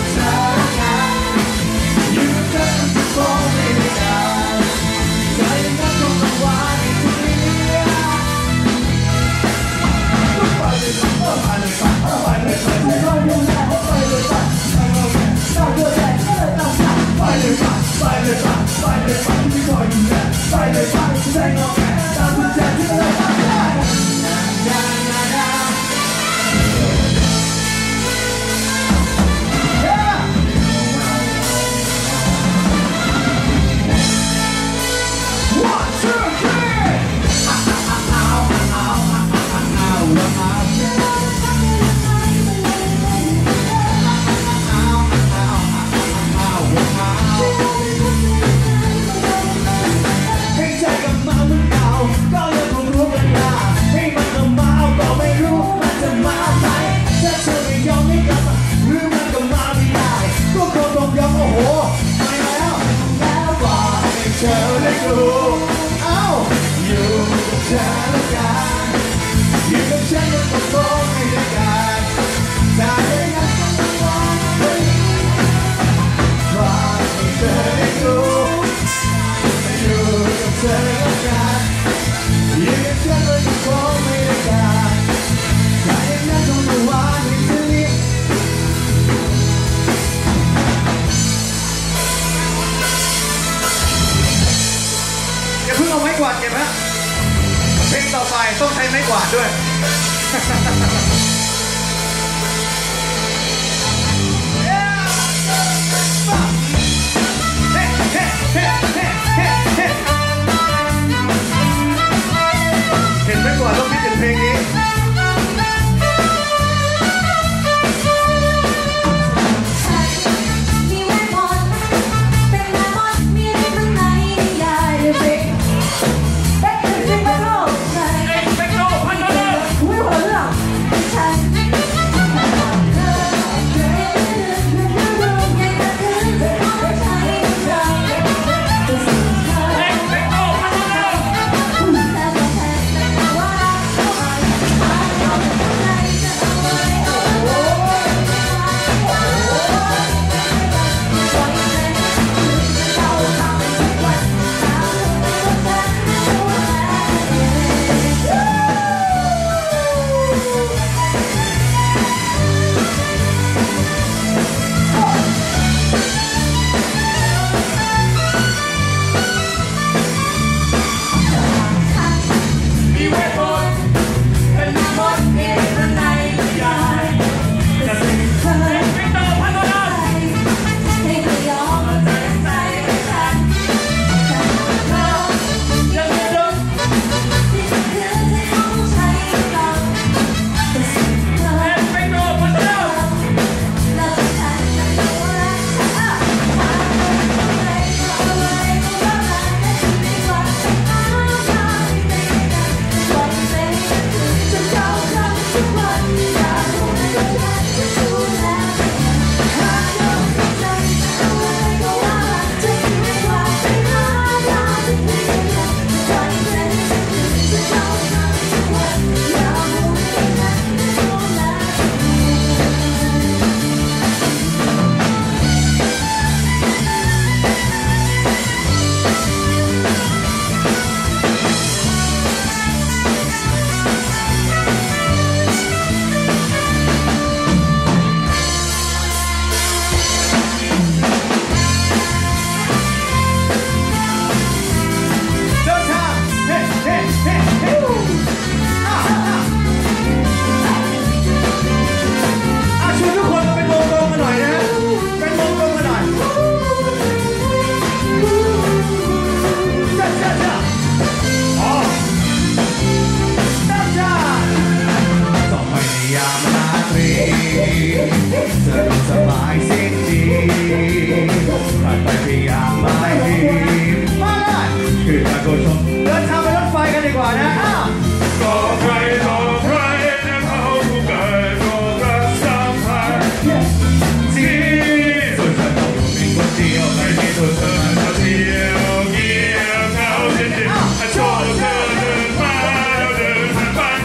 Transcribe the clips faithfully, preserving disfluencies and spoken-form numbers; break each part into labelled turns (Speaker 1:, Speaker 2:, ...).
Speaker 1: เธอละกันอยู่กับเธอทุกคนไม่ได้กันเธอยังรักคงต้องหวานอีกทีไปเลยไปเลยไปเลยไปเลยไปเลยไปเลยไปเลยไปเลยไปเลยไปเลยไปที่คอยดูแลไปเลยไปที่ใจงอแงตามคุณแจที่เราทำได้นานานา One two three ให้ใจกับมาเหมือนเก่าก็ยังคงรู้กันยาให้มันก็มาก็ไม่รู้มันจะมาไหมถ้าเธอไม่ยอมให้กลับมาหรือมันก็มาไม่ได้ก็คงต้องยอมโอ้โหไม่แล้วแล้วบอกให้เธอได้รู้เอ้าอยู่กับเธอแล้วกันอยู่กับฉันก็ต้องโตไม่ได้กันแต่ยังไงก็ต้องรอบอกให้เธอได้รู้อยู่กับเธอแล้วกันอยู่กับฉันก็ต้องโตไม่ได้กันแต่ยังไงก็ต้องรอให้เธอได้อย่าเพิ่งเอาไม้กวาดเก็บนะเพลงต่อไปต้องใช้ไม้กวาดด้วยเห็นไม้กวาดต้องคิดถึงเพลงนี้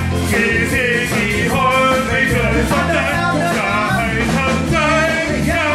Speaker 2: กี่ทีกี่คนให้เธอสนใจจะให้ทำใจอย่า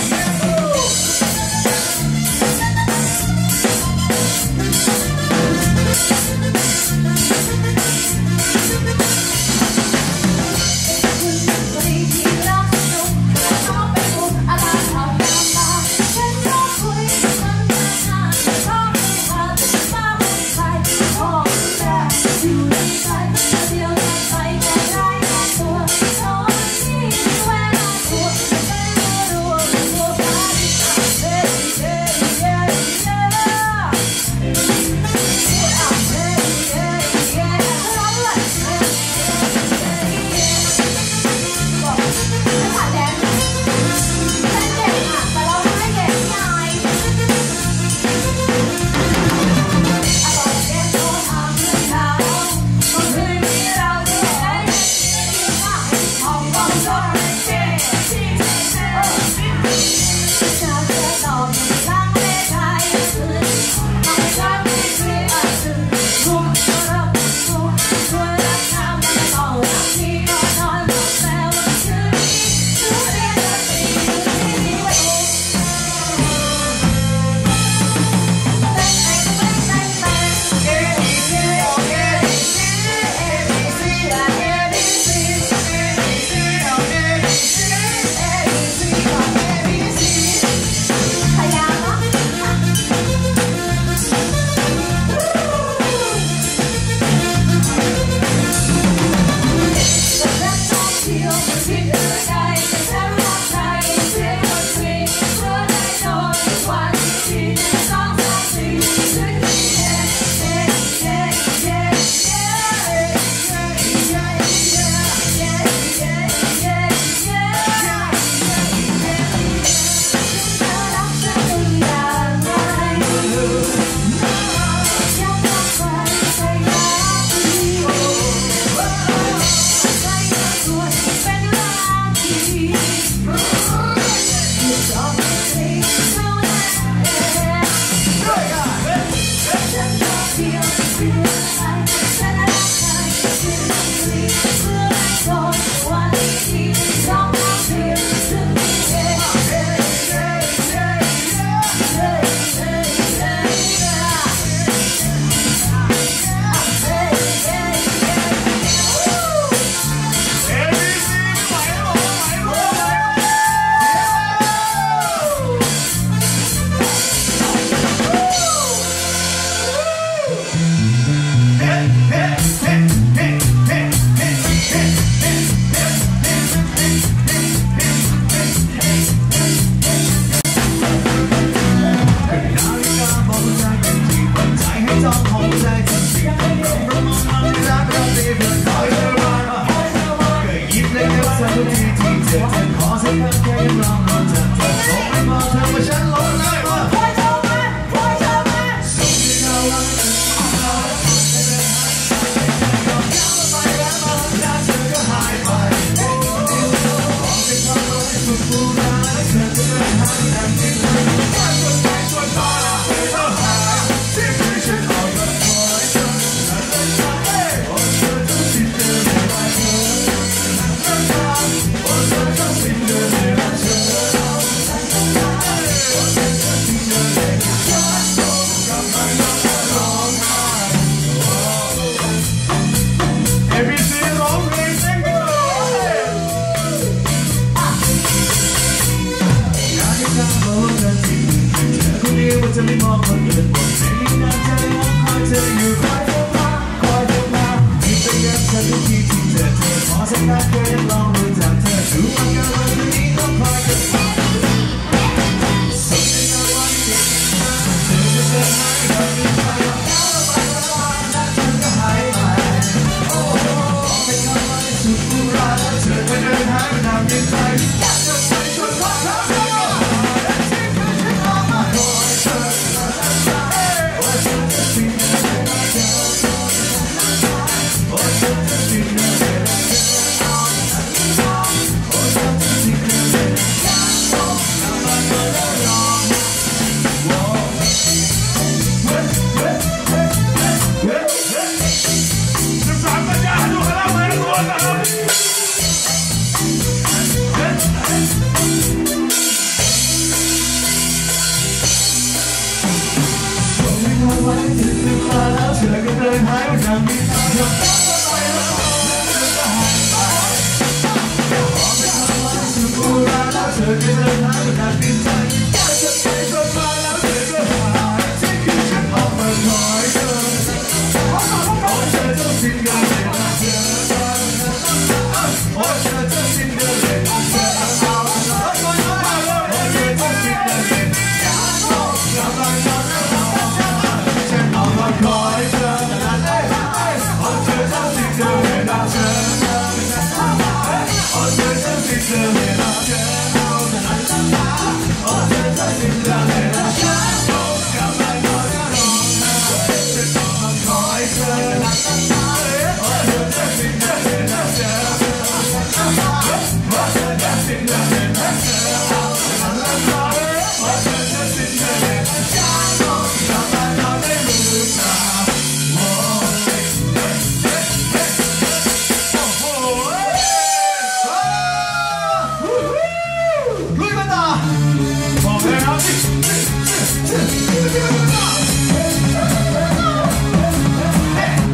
Speaker 1: Thank ร้องของใจจริงๆประมงมันไม่รักเราดีเพื่อคอยเธอมาก็ยิ้มเล็กๆสักทีที่เจอเธอขอสักคำแค่ยังร้องรอจากเธอส่งไปบอกเธอว่าฉันหลงเลยว่าส่งให้เธอรักเธอหายไปบอกเป็นคำร้อยสุดฟูร้ายเธอจะเดินทางดังที่เธอว่าชวนไปชวนมาเธอเท่าหายที่เคยฉันออกมาคอยเธอฉันเลยมาเอ้โอ้เธอต้องสิ้นเดือนเลยมาเธอฉันมาโอ้เธอต้องสิ้นเดือนเลยมาเธอโอ้เธอต้องสิ้นเดือนเลยมาเธอกำลังร้องไห้ เอ บี ซี ร้องเพลงเต้นกันเลยอยากให้เธอรู้เรื่องจริงเธอคนเดียวว่าจะไม่มองคนอื่นบนเพลงนี้นะใจรักคอยเธออยู่คอยเธอมาคอยเธอมาคิดไปยังเธอทุกทีที่เจอเธอขอสักครั้งแค่ยังลองรู้จักเธอดูอาการวันนี้ต้องคอยเธอส่งให้เธอวันที่เธอจะเดินหายไปไม่ไปแล้วเธอก็หายไปโอ้เป็นคำว่าสุดฟูร้ายเธอจะเดินหายไปนานยังไงอยากจะไปชวนเขาเธอเธอและที่เคยฉันออกมาคอยเธอโอ้เธอจะสิ้นเดือนเลยมาเธอโอ้เธอจะสิ้นเดือนเลยมาเธอโอ้เธอจะสิ้นเดือนเลยมาเธอกำลังร้องร้องโอ้เฮ้ยเฮ้ยเฮ้ยเฮ้ยเฮ้ยสิบสามกันยายนดูคณะเมืองล้วนนะครับเฮ้ยเฮ้ยส่งให้เธอไว้ถึงถึงมาแล้วเธอก็เดินหายไปอย่างมีทางเธอไปแล้วเธอก็หายไปบอกให้เธอไว้ถึงกูรักแล้วเธอก็เดินหายไปอย่างมีทางอยากจะไปชวนมาแล้วเธอก็หายที่คือฉันออกมาคอยเธอโอ้เธอต้องสิ้นเดือนเลยมาเธอโอ้เธอต้องสิ้นเดือนเลยมาเธอโอ้เธอต้องสิ้นเดือนเลยกำลังนอนแล้วฉันออกมาคอยเธอโอ้เธอต้องสิ้นเดือนเลยมาเธอโอ้เธอต้องสิ้นเดือนเลยมาเธอโอ้เธอต้องสิ้นเดือนเลยมาเธอกำลังนอนแล้วฉันออกมาคอยเธอโอ้เธอต้องสิ้นเดือนเลยมาเธอโอ้เธอต้องสิ้นเดือนเลยมาเธอกำลังนอนโอ้เธอต้องสิ้นเดือนเลยมาเธอกำลังนอนได้หรือเปล่าโอ้โอ้โหลุยมาต่อบอกเลยครับที่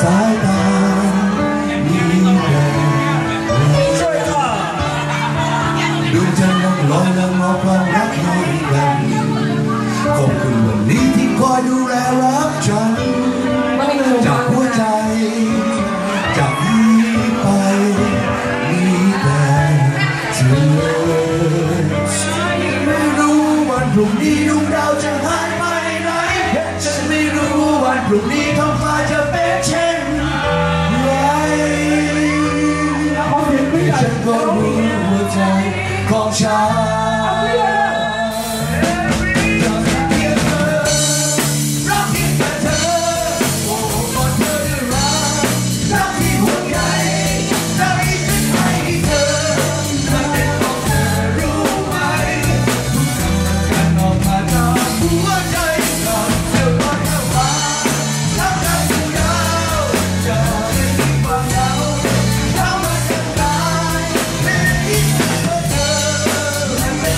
Speaker 3: สายตามีแต่ดวงจันทร์ล่องลอยและมองความรักให้กันขอบคุณวันนี้ที่คอยดูแลรักฉันจากหัวใจจากนี้ไปมีแต่เธอไม่รู้วันพรุ่งนี้ดวงดาวจะหายไปไหนฉันไม่รู้วันพรุ่งนี้ท้องฟ้าจะเป็นเช่นไรฉันก็รู้หัวใจของฉันไ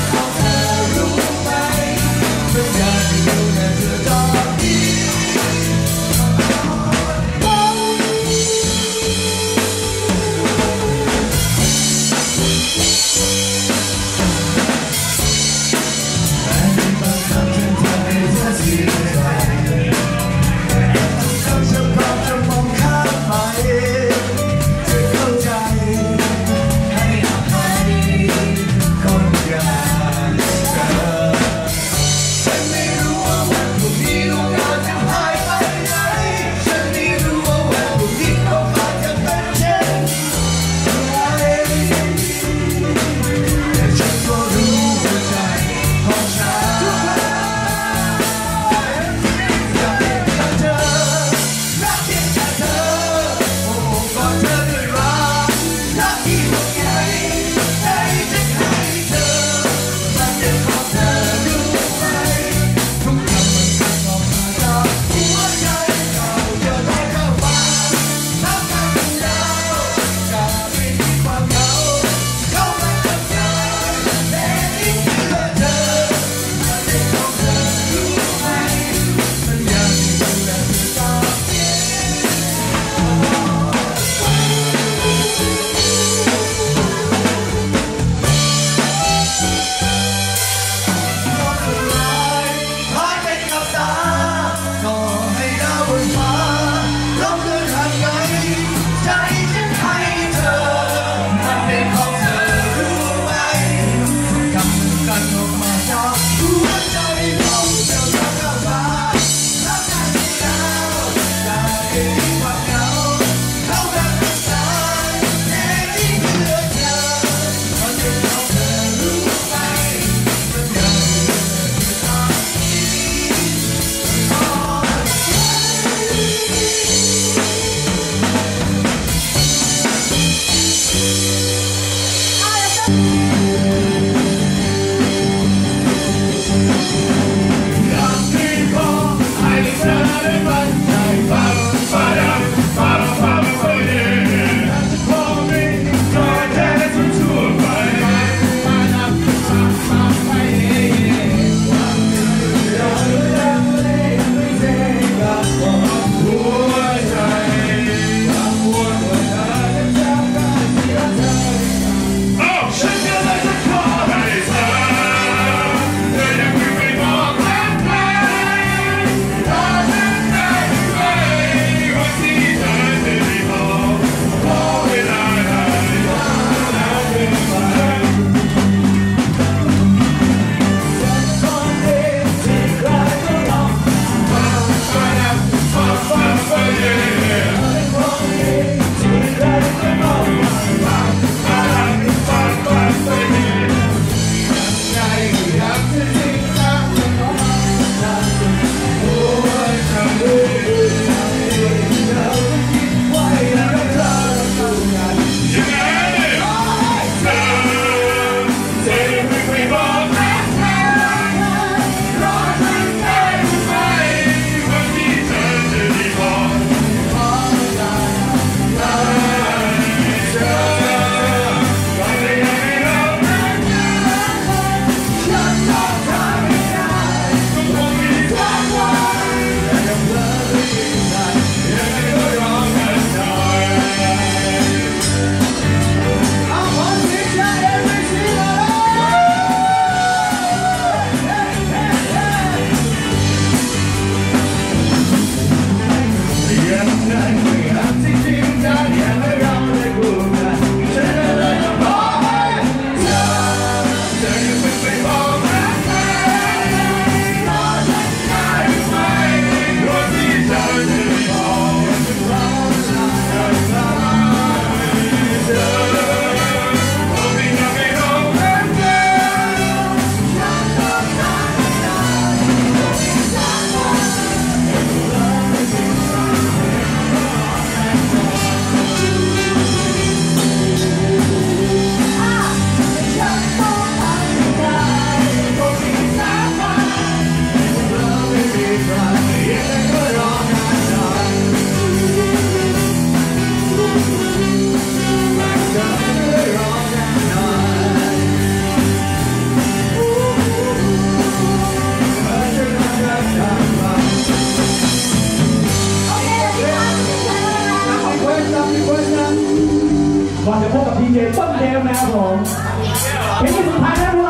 Speaker 1: ผมเพลงสุดท้ายนะ